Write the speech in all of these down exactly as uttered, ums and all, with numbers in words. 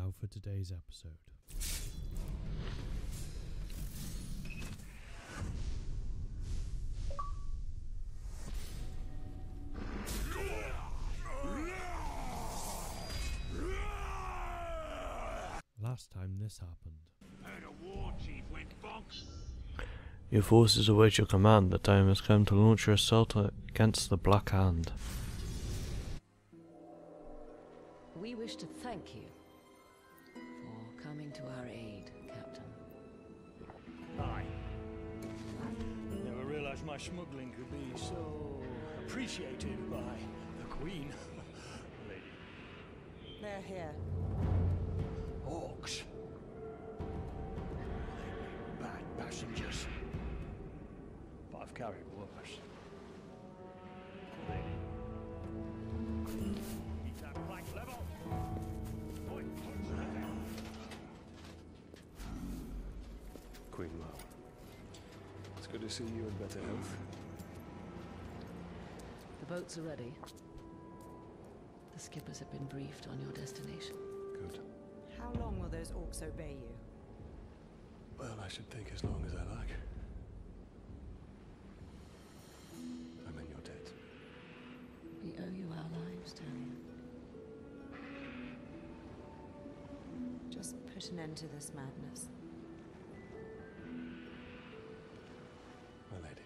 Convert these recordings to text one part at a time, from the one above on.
now for today's episode. Last time this happened. Heard a war chief went bonks. Your forces await your command. The time has come to launch your assault against the Black Hand. We wish to thank you for coming to our aid, Captain. Aye. Never realized my smuggling could be so appreciated by the Queen. Lady. They're here. Orcs. They make bad passengers. But I've carried worse. Lady. Keep that flank level. Oi, Queen Mao. It's good to see you in better health. The boats are ready. The skippers have been briefed on your destination. Good. How long will those orcs obey you? Well, I should think as long as I like. I'm in your debt. We owe you our lives, Talion. Just put an end to this madness. My lady.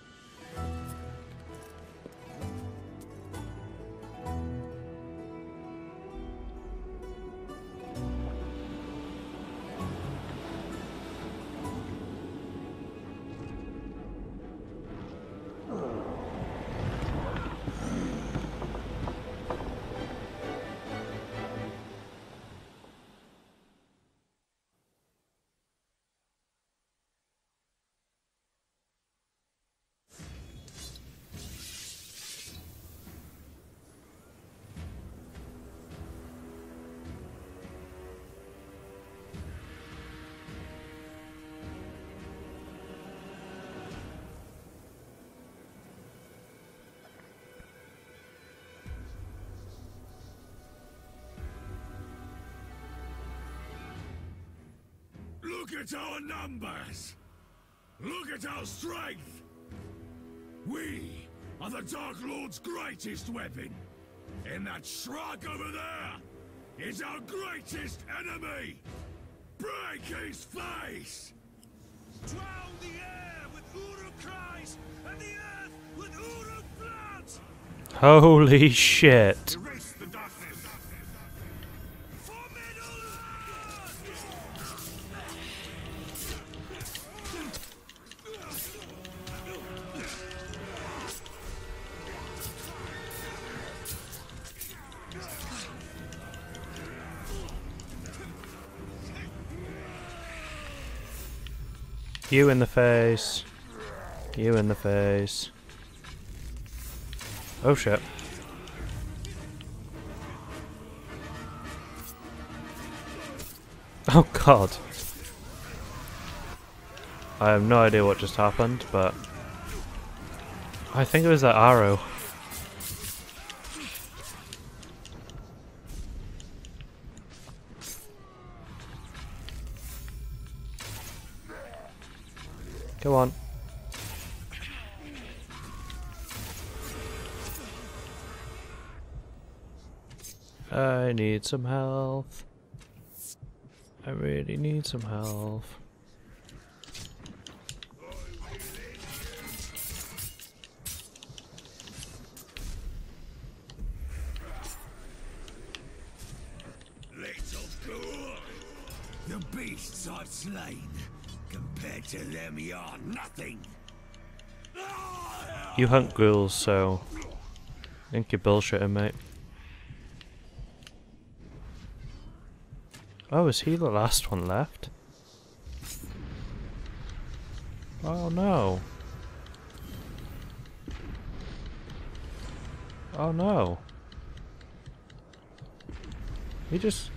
Look at our numbers! Look at our strength! We are the Dark Lord's greatest weapon! And that shrug over there is our greatest enemy! Break his face! Drown the air with Uruk cries and the earth with Uruk blood! Holy shit. Erase the darkness! For Middle-earth! You in the face. You in the face. Oh shit. Oh god. I have no idea what just happened, but I think it was that arrow. Go on. I need some health. I really need some health. Little glory. The beasts I've slain, compared to them, you're nothing. You hunt ghouls, so I think you're bullshitting, mate. Oh, is he the last one left? Oh no. Oh no. You just...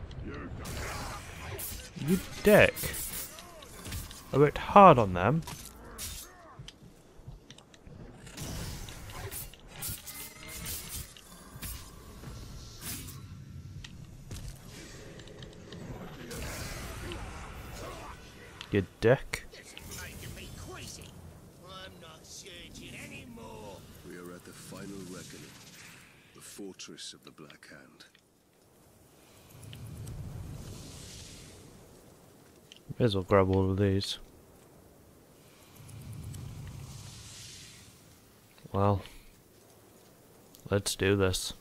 You dick. I worked hard on them. You dick. Making me crazy. I'm not searching anymore. We are at the final reckoning. The fortress of the Black Hand. May as well grab all of these. Well, let's do this.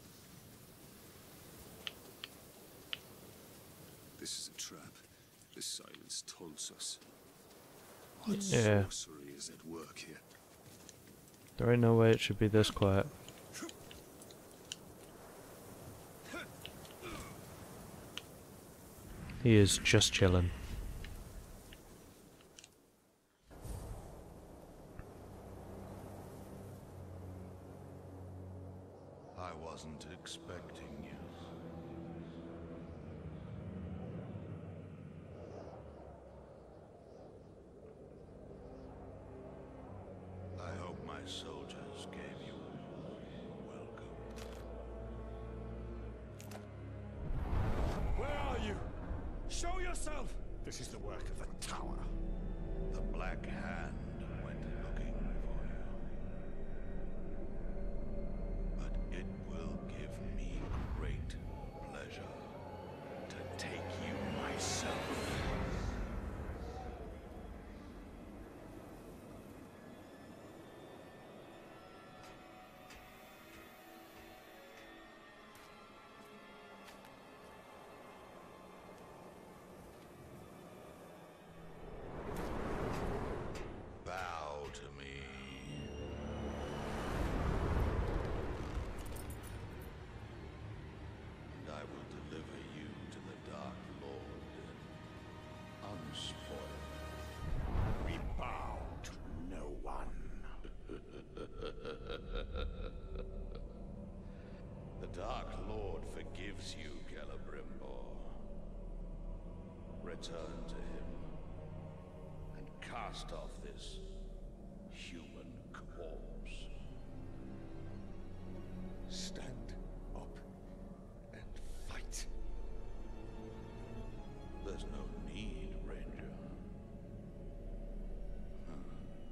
This is a trap. This silence taunts us. What Yeah. sorcery is at work here? There ain't no way it should be this quiet. He is just chilling. I wasn't expecting you. I hope my soldiers gave you welcome. Where are you? Show yourself! This is the work of the Tower. The Black Hand went looking for you. But it will give me great pleasure to take you myself. Bow to me. And I will deliver you to the Dark Lord, unspoiled. We bow to no one. The Dark Lord forgives you, Celebrimbor. Return to him and cast off this human corpse. Stand up and fight. There's no need, Ranger. Huh.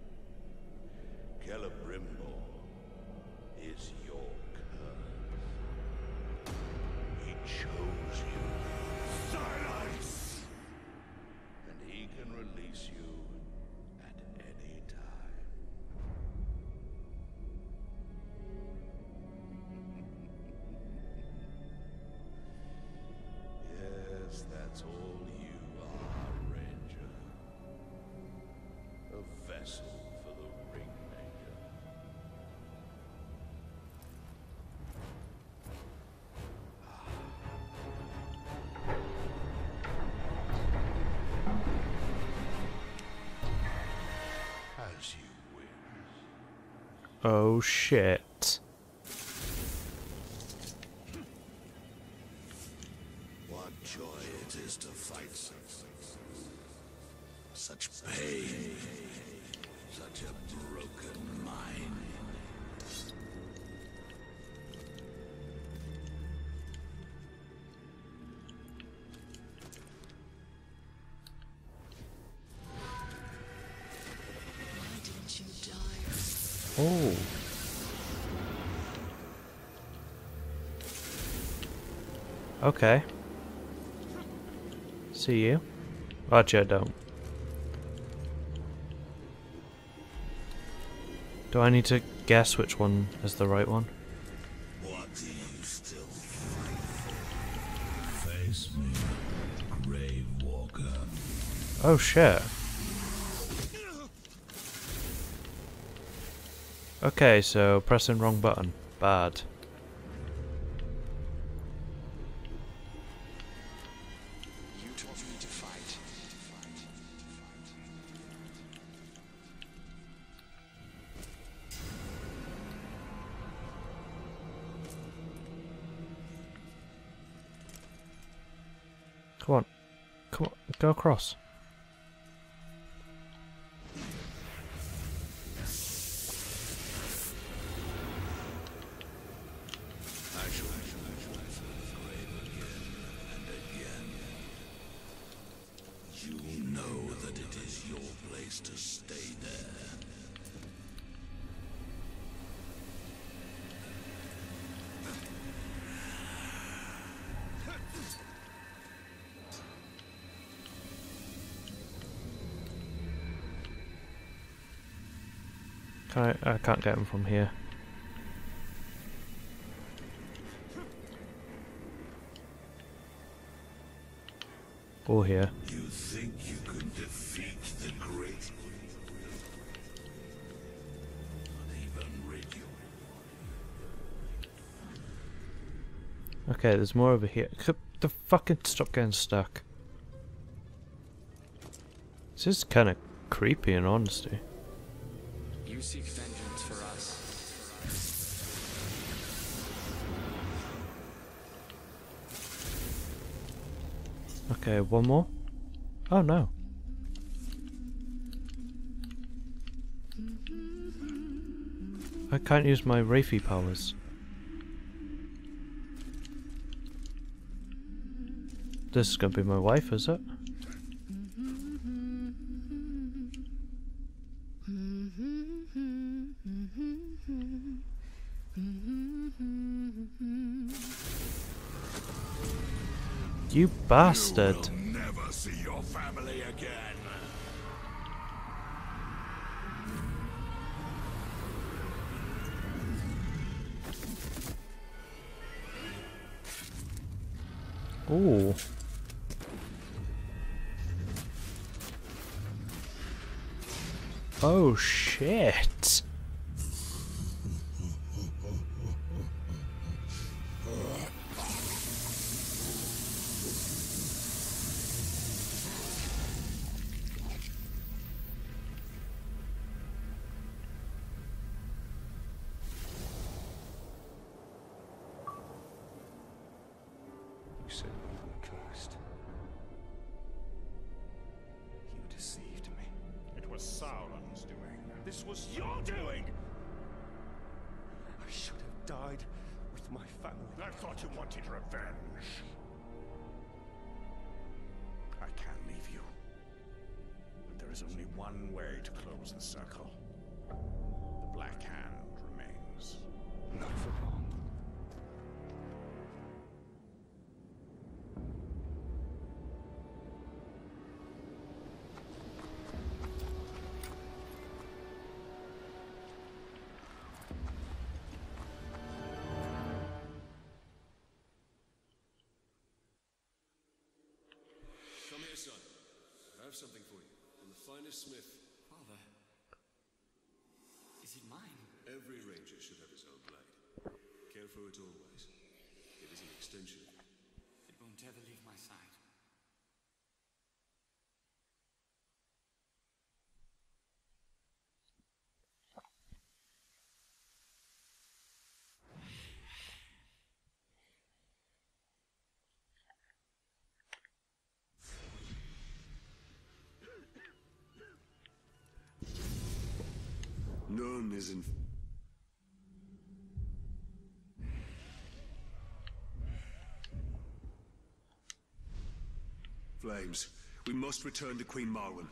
Celebrimbor is your curse. He chose you. Silence! And he can release you at any time. Yes, that's all you are, Ranger. A vessel for the Ringmaker. As you wish. Oh shit. What joy it is to fight. Such pain. Such a broken mind. Why didn't you die? Oh. Okay. See you. Actually, I don't. Do I need to guess which one is the right one? What do you still fight for? Face me, Grave Walker. Oh shit. Okay, so pressing wrong button. Bad. You taught me to fight. Come on. Come on. Go across. I shall fight for the grave again and again. You know that it is your place to stay there. Can I, I can't get him from here. Or here. You think you can defeat the great? Not even rid you. Okay, there's more over here. Could the fucking stop getting stuck. This is kind of creepy in honesty. You seek vengeance for us. Okay, one more? Oh no. I can't use my Wraithy powers. This is gonna be my wife, is it? You bastard! You will never see your family again. Ooh. Oh shit. You said we were cursed. You deceived me. It was Sauron's doing. This was your doing! I should have died with my family. I thought you wanted revenge. I can't leave you. But there is only one way to close the circle. The Black Hand remains. Not for long. Come here, son. I have something for you. From the finest smith. Father. Is it mine? Every ranger should have his own blade. Care for it always. It is an extension of you. It won't ever leave my side. None is in. Flames. We must return to Queen Marwen.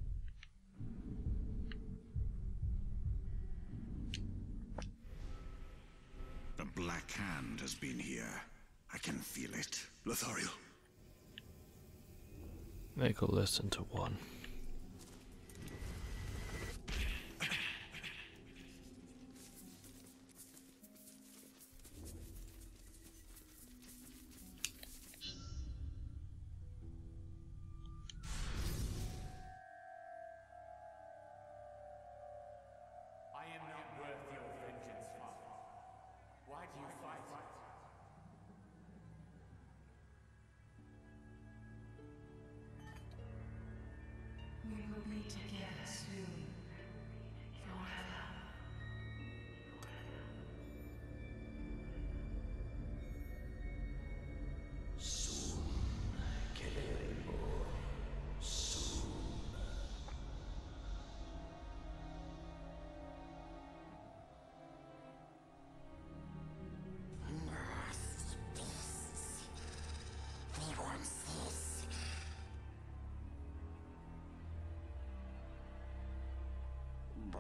The Black Hand has been here. I can feel it. Lothario. Make all this into one. I am not worth your vengeance, Father. Why do you fight it? We will be together soon. Forever. Soon, Celebrimbor. Soon.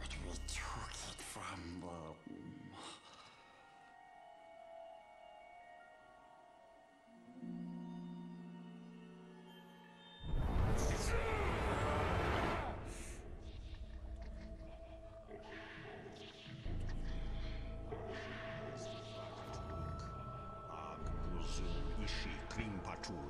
But we took it from them. Ishi Klimpatul.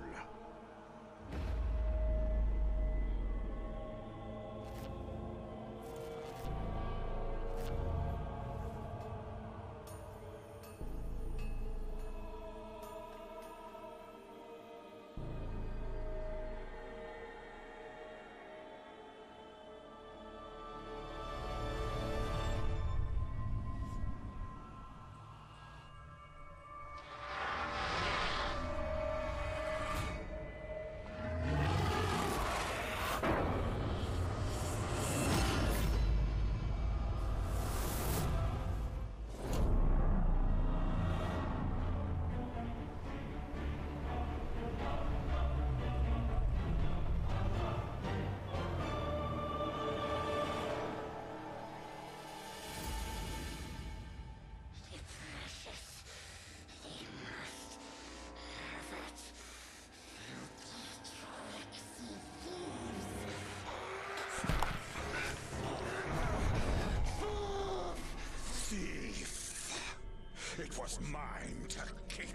It was mine to keep.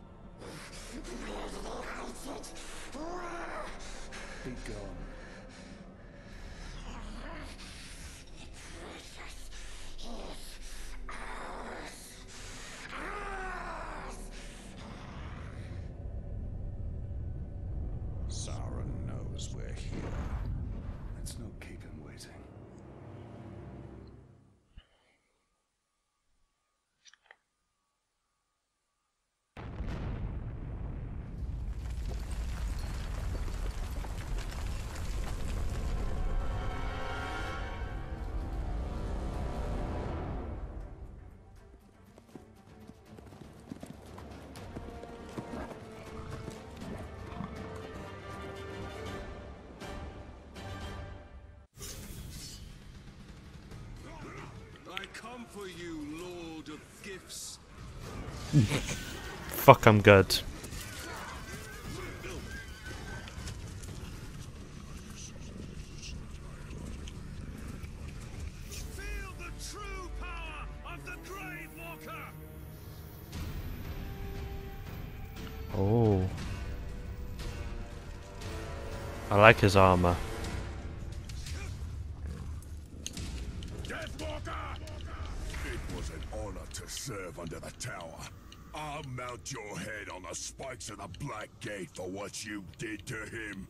Be gone. Sauron knows we're here. Let's not keep him waiting. I come for you, Lord of Gifts. Fuck, I'm good. Feel the true power of the Grave Walker. Oh. I like his armor. Deathwalker! It was an honor to serve under the tower. I'll mount your head on the spikes of the Black Gate for what you did to him.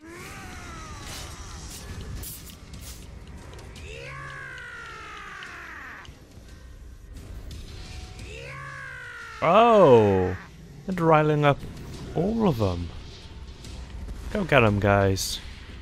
Oh! And riling up all of them. Go get them, guys.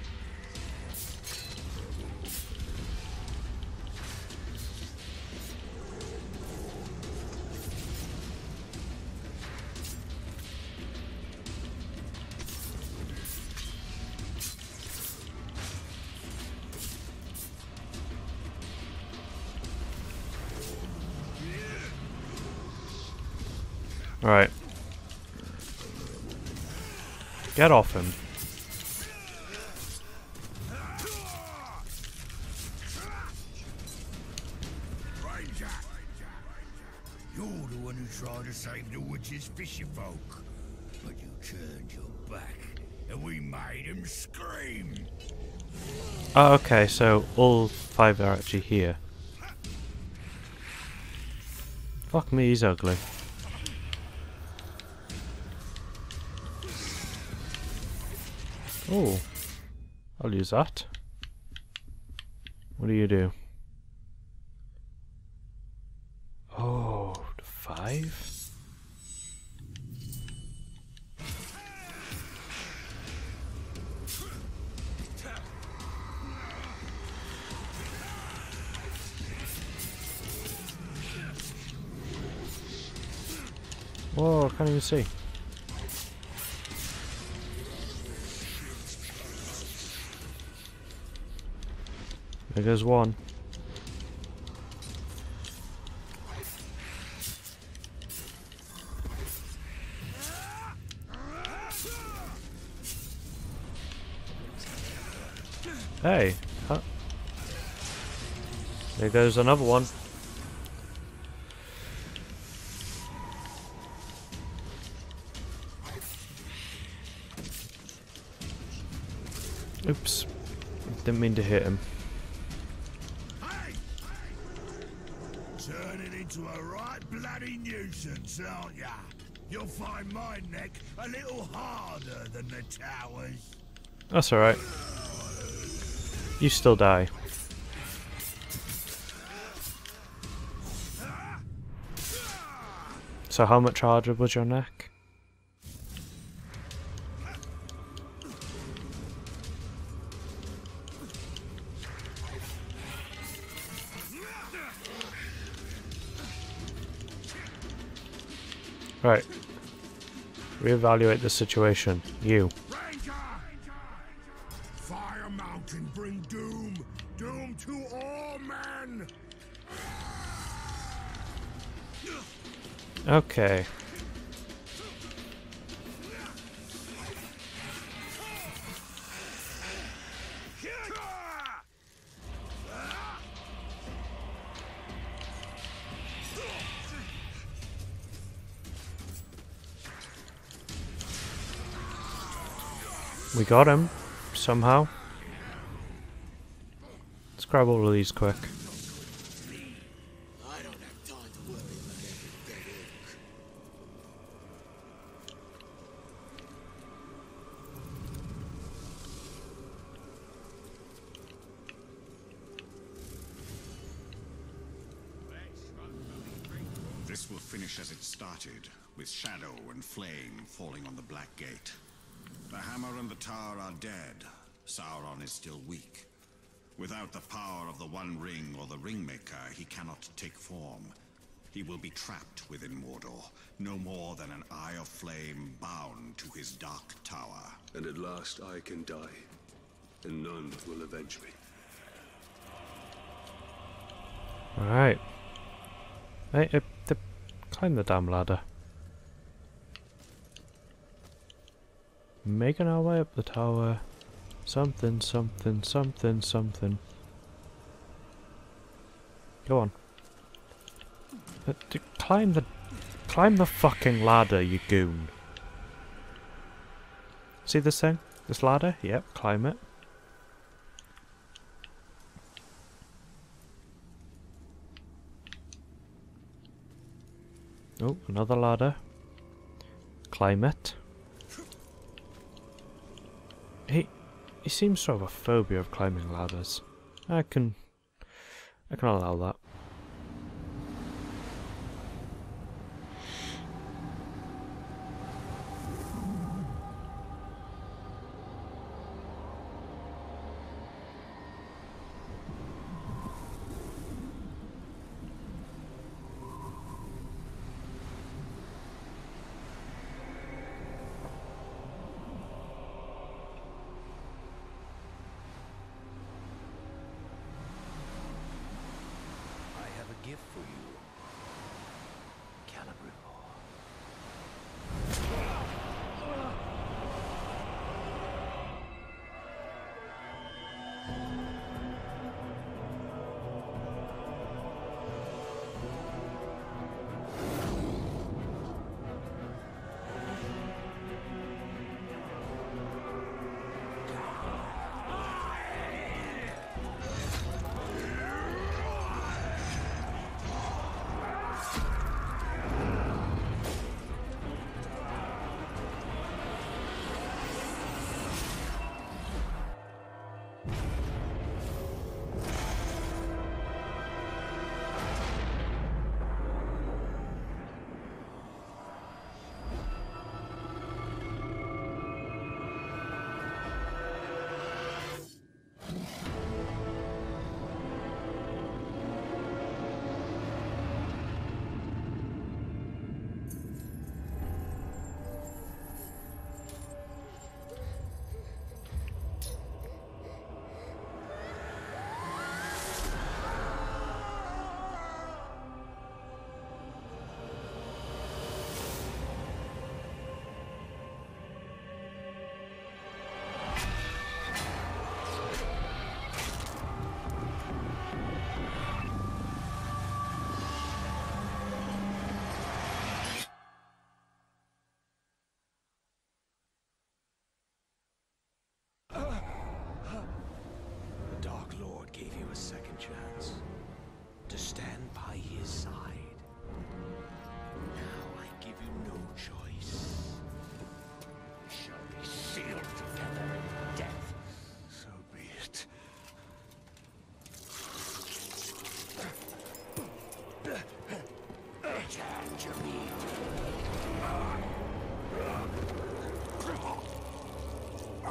Right. Get off him. You're the one who tried to save the witch's fisher folk. But you turned your back, and we made him scream. Oh, okay, so all five are actually here. Fuck me, he's ugly. Oh, I'll use that. What do you do? Oh, the five? Whoa, I can't even see. There goes one. Hey, huh? There goes another one. Oops. Didn't mean to hit him. Hey! Turning into a right bloody nuisance, aren't ya? You'll find my neck a little harder than the towers. That's alright. You still die. So how much harder was your neck? Right. Reevaluate the situation. You. Ranger! Fire Mountain bring doom. Doom to all men. Okay. We got him, somehow. Let's grab all of these quick. I don't have time to worry about every dead orc. This will finish as it started, with shadow and flame falling on the Black Gate. The hammer and the tower are dead. Sauron is still weak. Without the power of the One Ring or the Ringmaker, he cannot take form. He will be trapped within Mordor, no more than an eye of flame bound to his dark tower. And at last I can die, and none will avenge me. Alright. Hey, uh, the, climb the damn ladder. Making our way up the tower. Something, something, something, something. Go on. Uh, d climb the... Climb the fucking ladder, you goon. See this thing? This ladder? Yep, climb it. Oh, another ladder. Climb it. He, he seems to have a phobia of climbing ladders. I can, I can allow that.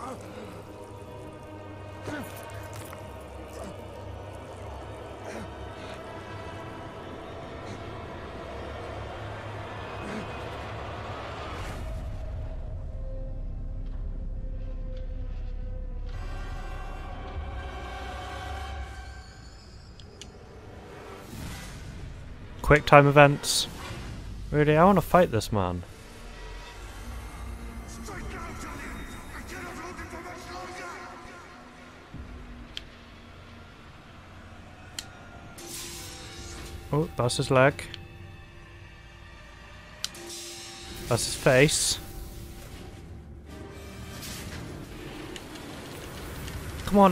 Quick time events. Really, I want to fight this man. Oh, that's his leg. That's his face. Come on.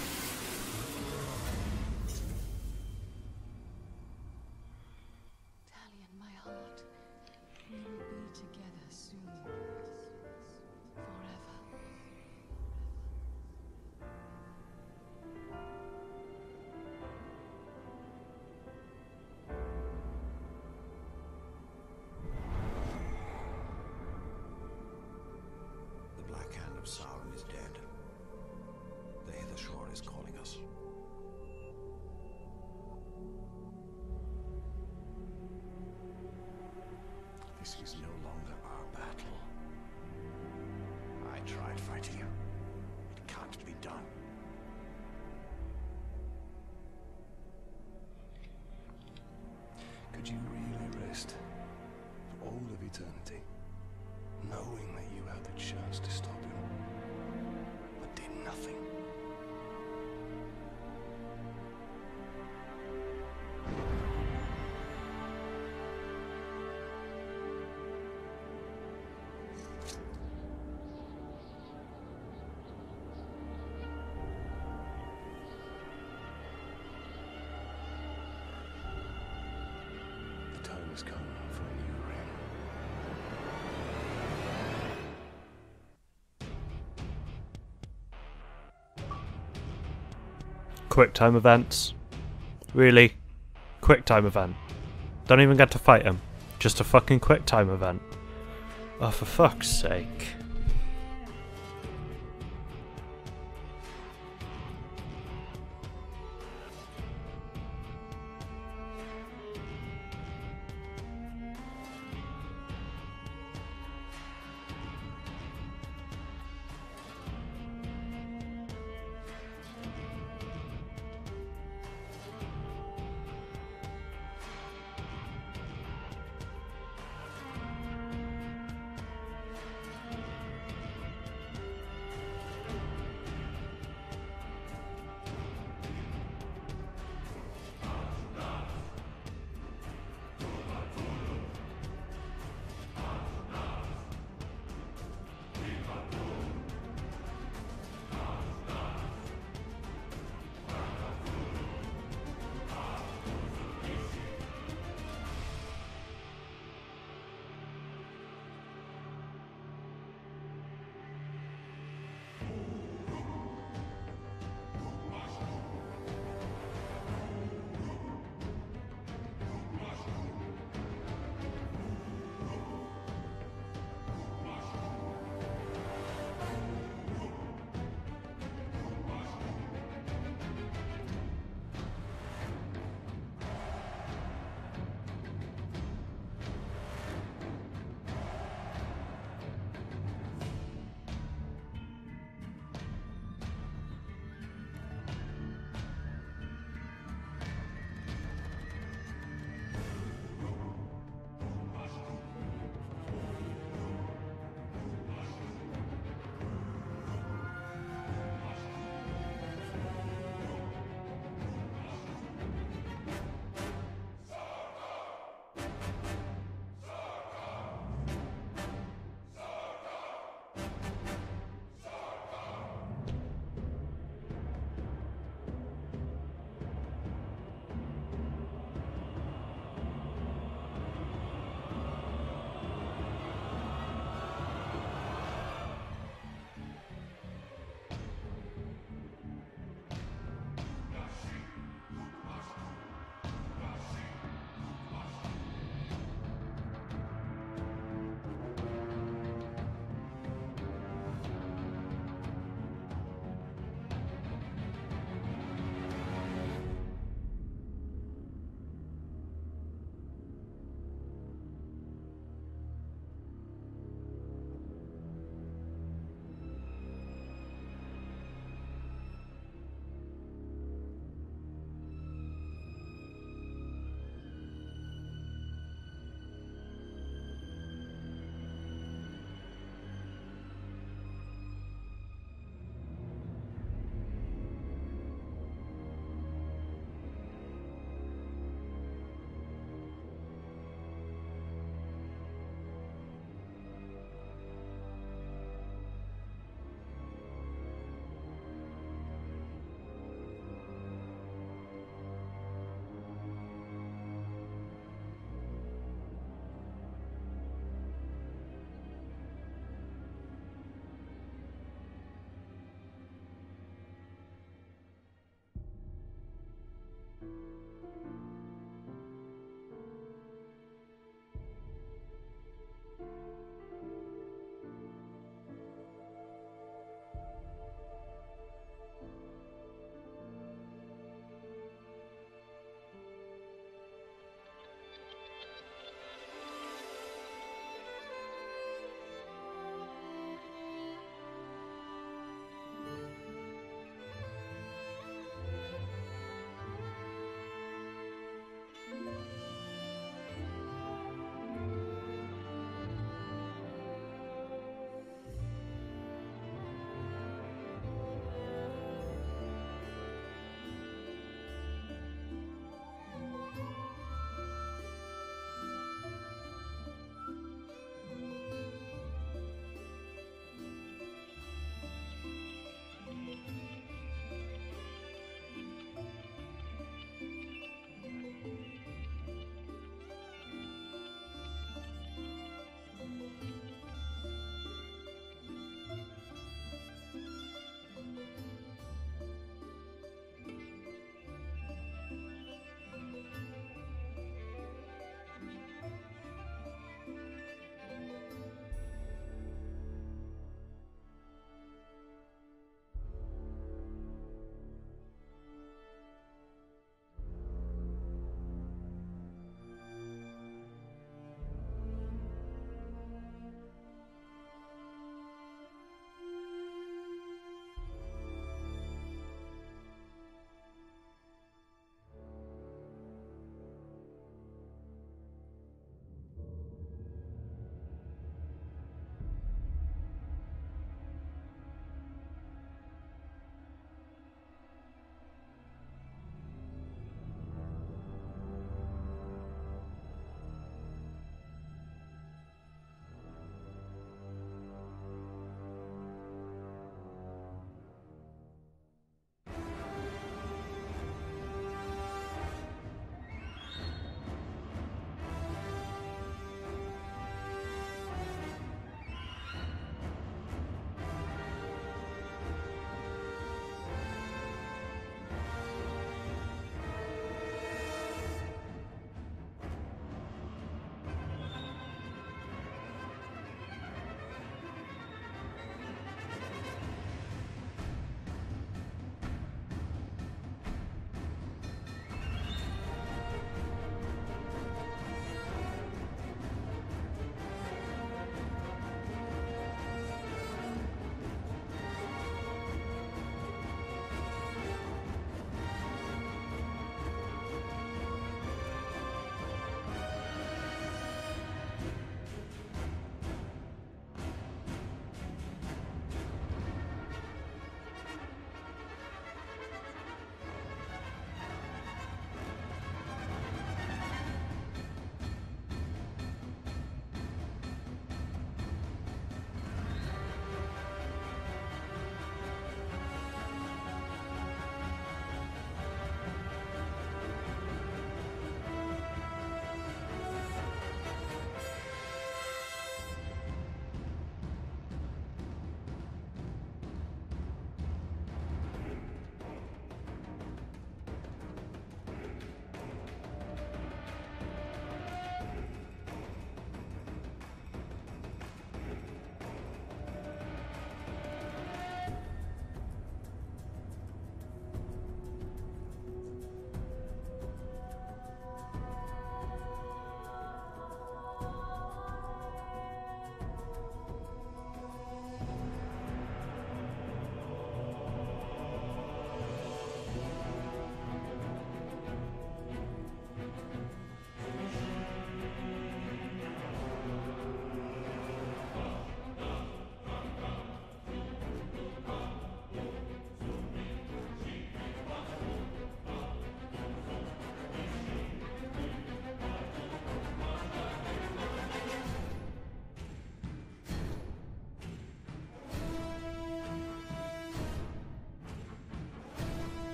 Talion, my heart. We will be together soon. Forever. The Black Hand of Sauron is dead. The Hither Shore is calling us. This is no longer our battle. I tried fighting you. It can't be done. Could you really rest for all of eternity, knowing that you had the chance to stop him, but did nothing? The time has come for a new ring. Quick time events. Really? Quick time event. Don't even get to fight him. Just a fucking quick time event. Oh, for fuck's sake.